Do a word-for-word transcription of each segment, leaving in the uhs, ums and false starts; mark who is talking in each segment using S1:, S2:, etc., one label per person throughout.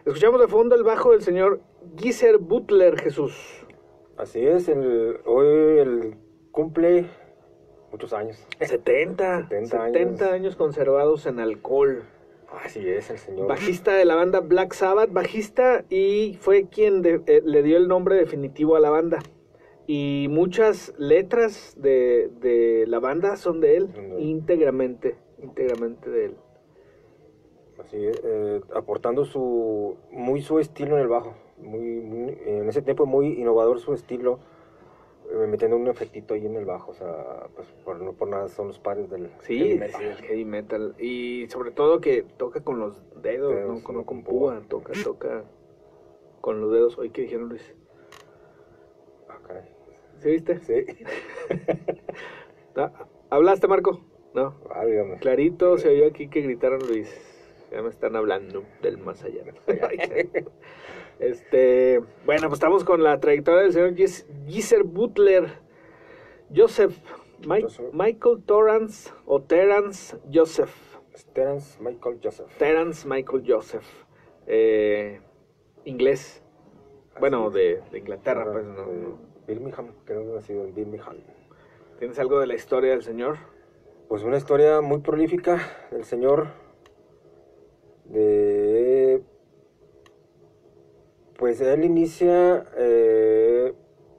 S1: Escuchamos de fondo el bajo del señor Geezer Butler, Jesús.
S2: Así es, el, hoy el cumple muchos años.
S1: setenta,
S2: setenta,
S1: setenta años. años conservados en alcohol.
S2: Así es, el señor.
S1: Bajista de la banda Black Sabbath, bajista, y fue quien de, eh, le dio el nombre definitivo a la banda. Y muchas letras de, de la banda son de él,
S2: No.
S1: íntegramente, íntegramente de él.
S2: Así es, eh, aportando su muy su estilo en el bajo. Muy, muy, en ese tiempo muy innovador su estilo, eh, metiendo un efectito ahí en el bajo. O sea, pues por, no por nada son los padres del
S1: Sí,
S2: heavy
S1: sí,
S2: metal.
S1: el heavy metal. Y sobre todo que toca con los dedos,
S2: Dedos,
S1: no, con,
S2: no
S1: no con
S2: con púa.
S1: púa, toca, toca con los dedos. Oye, ¿qué dijeron, Luis?
S2: Ah, caray.
S1: ¿Sí viste?
S2: Sí.
S1: Ah, ¿hablaste, Marco? No.
S2: Ah, dígame.
S1: Clarito se oyó aquí que gritaron, Luis. Ya me están hablando del más allá. Este, bueno, pues estamos con la trayectoria del señor Gees- Geezer Butler, Joseph, Mike,
S2: Joseph.
S1: Michael Torrance o Terrance Joseph,
S2: Terence Michael Joseph.
S1: Terrance Michael Joseph, eh, inglés, bueno,
S2: es.
S1: de, de Inglaterra,
S2: Ajá,
S1: pues, ¿no?
S2: de
S1: no.
S2: Birmingham, creo que ha nacido en Birmingham.
S1: ¿Tienes algo de la historia del señor?
S2: Pues una historia muy prolífica del señor, de pues él inicia eh,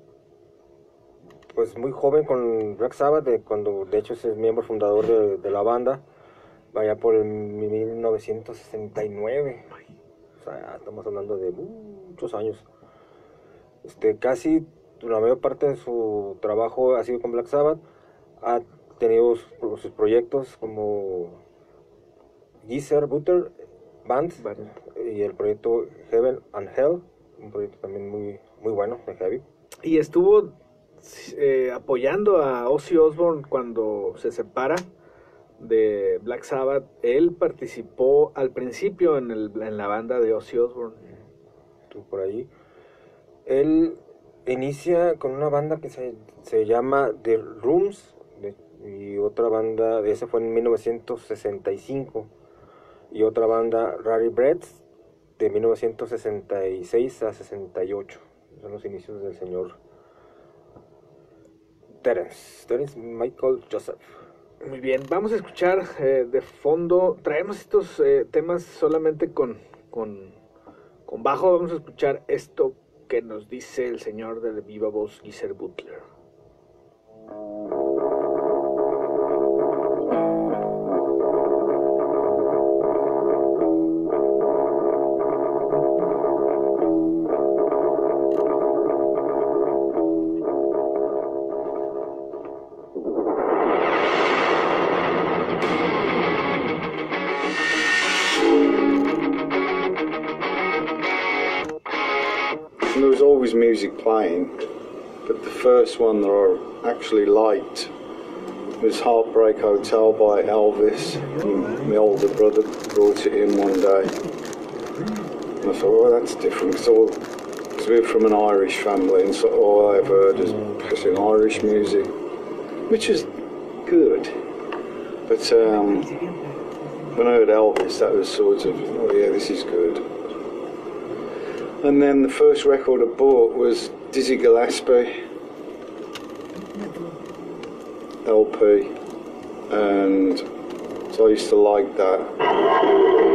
S2: pues muy joven con Black Sabbath, de cuando de hecho es el miembro fundador de, de la banda, vaya por el mil novecientos sesenta y nueve, o sea, estamos hablando de muchos años. Este, casi la mayor parte de su trabajo ha sido con Black Sabbath. Ha tenido sus, sus proyectos como Geezer Butler Band
S1: Vale.
S2: y el proyecto Heaven and Hell, un proyecto también muy, muy bueno de heavy.
S1: Y estuvo eh, apoyando a Ozzy Osbourne cuando se separa de Black Sabbath. Él participó al principio en, el, en la banda de Ozzy Osbourne.
S2: Estuvo por ahí. Él inicia con una banda que se, se llama The Rooms, de, y otra banda, esa fue en mil novecientos sesenta y cinco, y otra banda, Rary Breads, de mil novecientos sesenta y seis a sesenta y ocho. Son los inicios del señor Terence, Terence Michael Joseph.
S1: Muy bien, vamos a escuchar eh, de fondo. Traemos estos eh, temas solamente con, con, con bajo. Vamos a escuchar esto que nos dice el señor de viva voz, Geezer Butler.
S3: There was always music playing, but the first one that I actually liked was Heartbreak Hotel by Elvis. And my older brother brought it in one day. And I thought, well, that's different, because we're from an Irish family, and so all I've heard is passing Irish music, which is good. But um, when I heard Elvis, that was sort of, oh yeah, this is good. And then the first record I bought was Dizzy Gillespie L P, and so I used to like that.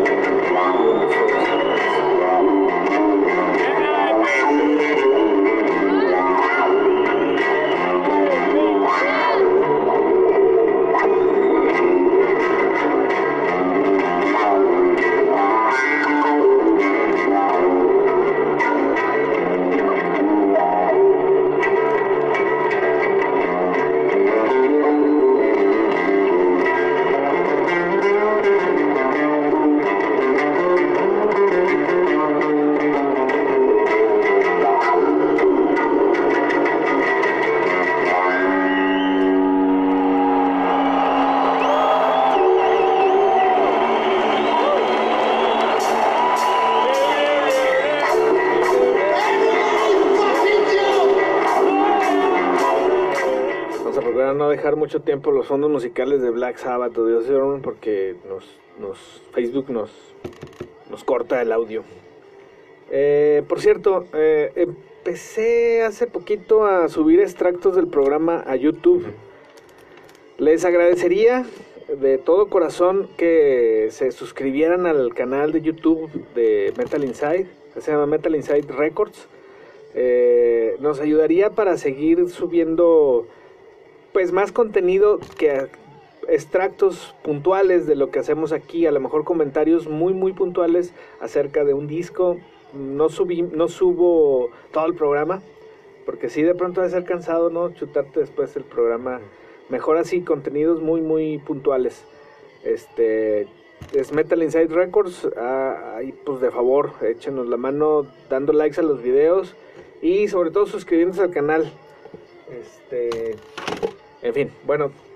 S1: No dejar mucho tiempo los fondos musicales de Black Sabbath o de Ozzy Osbourne porque nos, nos Facebook nos, nos corta el audio. Eh, por cierto, eh, empecé hace poquito a subir extractos del programa a YouTube. Les agradecería de todo corazón que se suscribieran al canal de YouTube de Metal Inside, que se llama Metal Inside Records. Eh, nos ayudaría para seguir subiendo pues más contenido, que extractos puntuales de lo que hacemos aquí, a lo mejor comentarios muy muy puntuales acerca de un disco. No subí, no subo todo el programa, porque sí de pronto va a ser cansado, ¿no? Chutarte después el programa. Mejor así, contenidos muy muy puntuales. Este es Metal Inside Records. Ah, ahí pues de favor, échenos la mano dando likes a los videos y sobre todo suscribiéndose al canal. Este, en fin, bueno.